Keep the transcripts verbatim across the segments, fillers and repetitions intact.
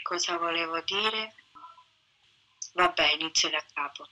Cosa volevo dire? Vabbè, inizio da capo.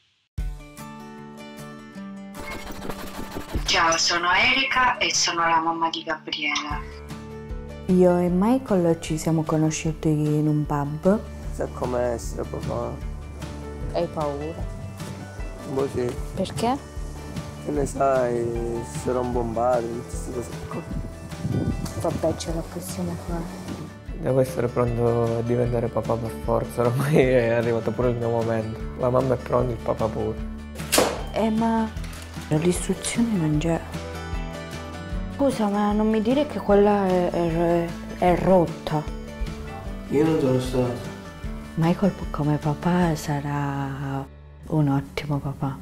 Ciao, sono Erika e sono la mamma di Gabriela. Io e Michael ci siamo conosciuti in un pub. Sa come essere papà? Hai paura? Un po' sì. Perché? Che ne sai, se sarà un buon padre, tutte queste cose qua. Vabbè, ce la possiamo fare. Devo essere pronto a diventare papà per forza, ormai è arrivato pure il mio momento. La mamma è pronta, il papà pure. Eh, ma l'istruzione non c'è. Scusa, ma non mi dire che quella è, è, è rotta. Io non sono stato. Michael come papà sarà un ottimo papà.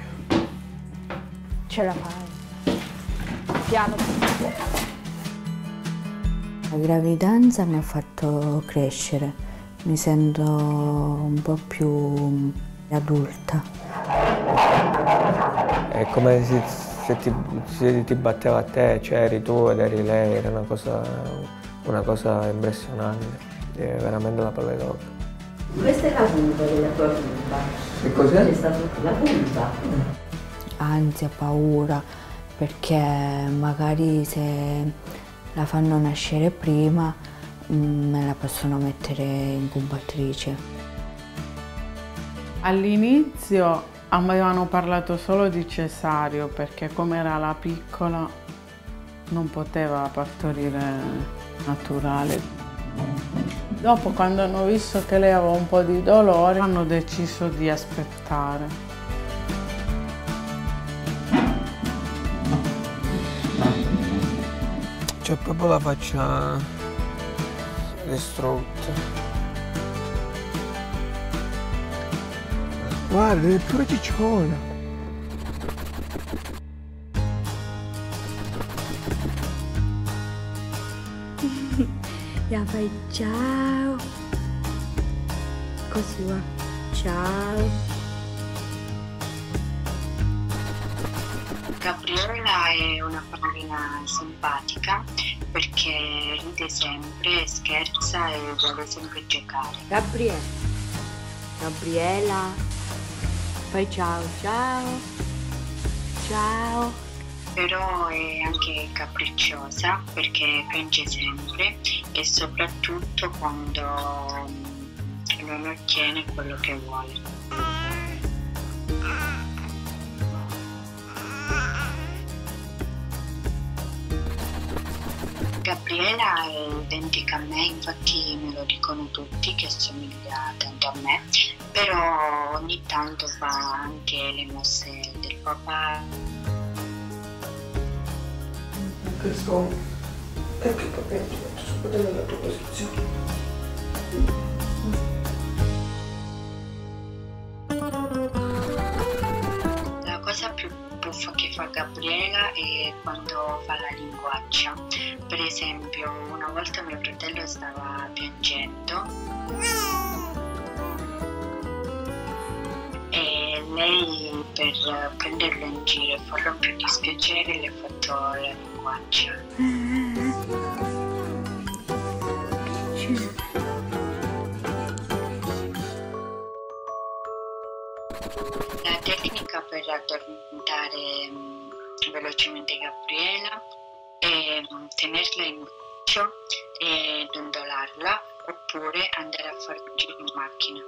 Ce la fai. Piano. La gravidanza mi ha fatto crescere. Mi sento un po' più adulta. È come se, se, ti, se ti batteva a te, cioè eri tu ed eri lei, era una cosa, una cosa impressionante, è veramente la pelle d'oca. Questa è la vulva della tua vulva. Che cos'è? È stata la vulva. Ansia, paura, perché magari se la fanno nascere prima me la possono mettere in incubatrice. All'inizio avevano parlato solo di cesareo perché come era la piccola non poteva partorire naturale. Dopo, quando hanno visto che lei aveva un po' di dolore, hanno deciso di aspettare. C'è proprio la faccia distrutta. Guarda, è pure cicciona. Ya fai ciao. Così va. Ciao. Gabriela è una bambina simpatica perché ride sempre, scherza e vuole sempre giocare. Gabriele. Gabriela. Fai ciao, ciao. Ciao. Però è anche capricciosa perché piange sempre e soprattutto quando non ottiene quello che vuole. Gabriela è identica a me, infatti me lo dicono tutti che assomiglia tanto a me, però ogni tanto fa anche le mosse del papà. Che scomodo. E che papà ti metto subito nella tua posizione. La cosa più buffa che fa Gabriela è quando fa la linguaccia. Per esempio, una volta mio fratello stava piangendo e lei, per prenderlo in giro e farlo più dispiacere, le ha fatto la linguaccia. La tecnica per addormentare mh, velocemente Gabriela è mh, tenerla in braccio e dondolarla oppure andare a fare un giro in macchina.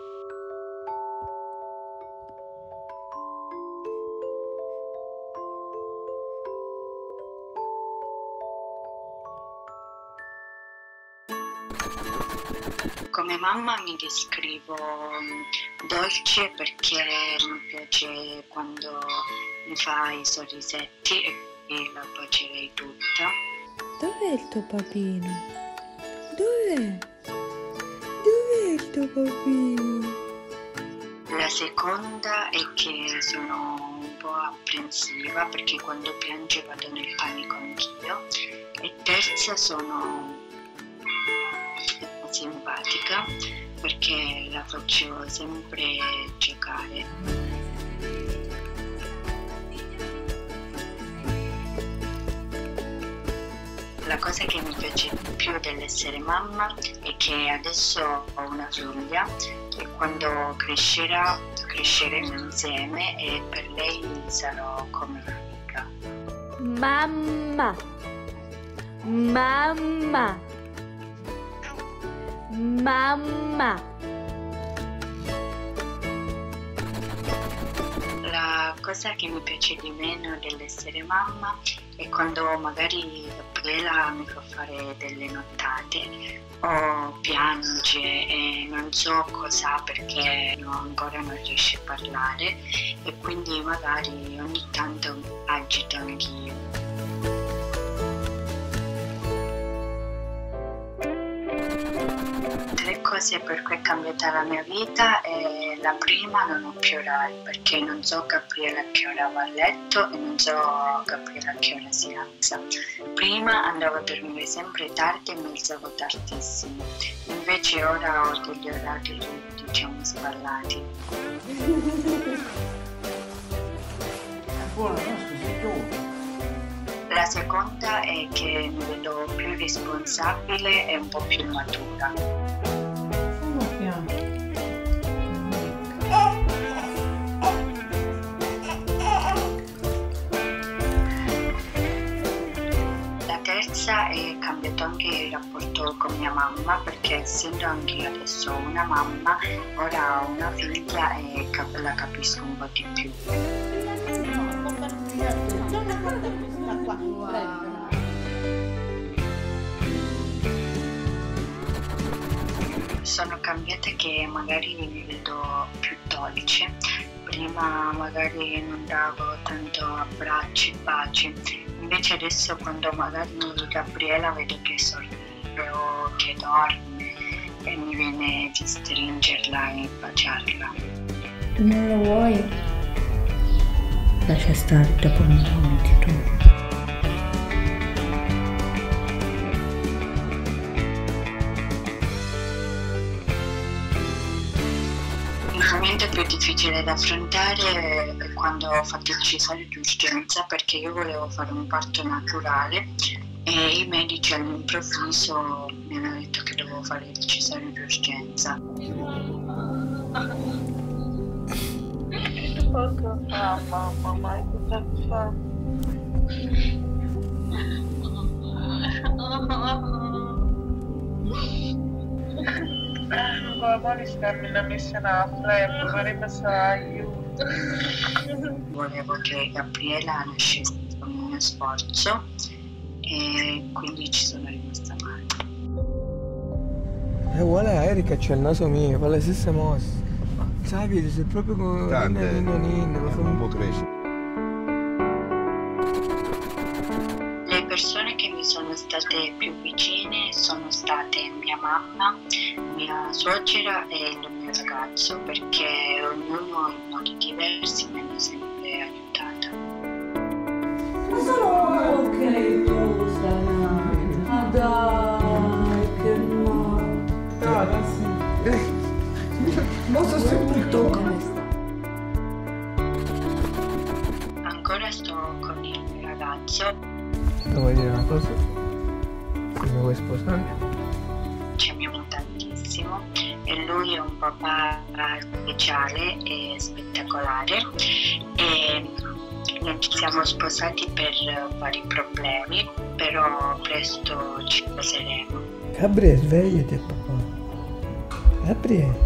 Come mamma mi descrivo dolce perché mi piace quando mi fa i sorrisetti e la bacerei tutta. Dov'è il tuo papino? Dov'è? Dov'è il tuo papino? La seconda è che sono un po' apprensiva perché quando piange vado nel panico anch'io. E terza, sono simpatica perché la faccio sempre giocare. La cosa che mi piace di più dell'essere mamma è che adesso ho una figlia e quando crescerà cresceremo insieme e per lei sarò come un'amica. Mamma, mamma, mamma. La cosa che mi piace di meno dell'essere mamma è quando magari Gabriela mi fa fare delle nottate o piange e non so cosa perché no, ancora non riesce a parlare e quindi magari ogni tanto mi agito anch'io. Tre cose per cui è cambiata la mia vita è la prima, non ho più orari perché non so Gabriela a che ora va a letto e non so Gabriela a che ora si alza. Prima andavo a dormire sempre tardi e mi alzavo tardissimo, invece ora ho degli orari diciamo sballati. La seconda è che mi vedo più responsabile e un po' più matura. La terza è cambiato anche il rapporto con mia mamma perché essendo anche io adesso una mamma, ora ho una figlia e cap- la capisco un po' di più. Sono cambiate che magari mi vedo più dolce, prima magari non davo tanto abbracci, baci, invece adesso quando magari Gabriela vedo che sorride o che dorme e mi viene di stringerla e baciarla. Tu non lo vuoi? Lascia stare, dopo non lo metti tu. Il momento più difficile da affrontare è quando ho fatto il cesareo di urgenza perché io volevo fare un parto naturale e i medici all'improvviso mi hanno detto che dovevo fare il cesareo di urgenza. Cosa fa mamma? Mai cosa fa? Mamma sta in missione a flare, vorrei passare aiuto. Volevo che Gabriela nascesse con il mio sforzo e quindi ci sono rimasta male. È uguale a Erika, c'è il naso mio, fa le stesse mosse. Sai, sei proprio come ninno ninno, lo fa un po' crescere. Le persone che mi sono state più vicine sono state mia mamma, mia suocera e il mio ragazzo, perché ognuno in modi diversi mi hanno sempre aiutata. Ma sono ok, cosa? Ma dai, che no. Dai, sì. Non so se mi tocca. Ancora sto con il mio ragazzo. Vuoi dire una cosa? Mi vuoi sposare? Ci amiamo tantissimo e lui è un papà speciale e spettacolare e noi ci siamo sposati per vari problemi, però presto ci sposeremo. Gabriele, svegliati papà. Gabriele.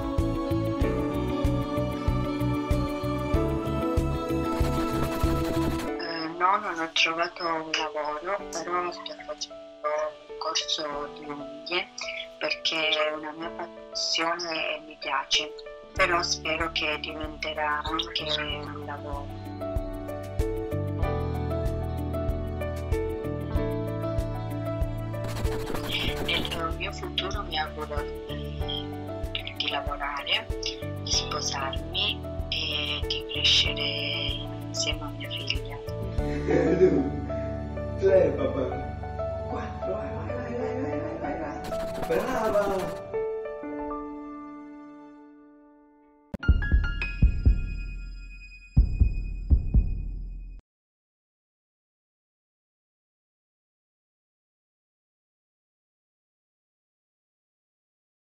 Non ho trovato un lavoro, però sto facendo un corso di unghie perché è una mia passione e mi piace, però spero che diventerà anche un lavoro. Nel mio futuro mi auguro di, di lavorare, di sposarmi e di crescere insieme a mia figlia. Tre papà. Quattro, vai, vai, vai, vai, vai, vai, vai. Brava!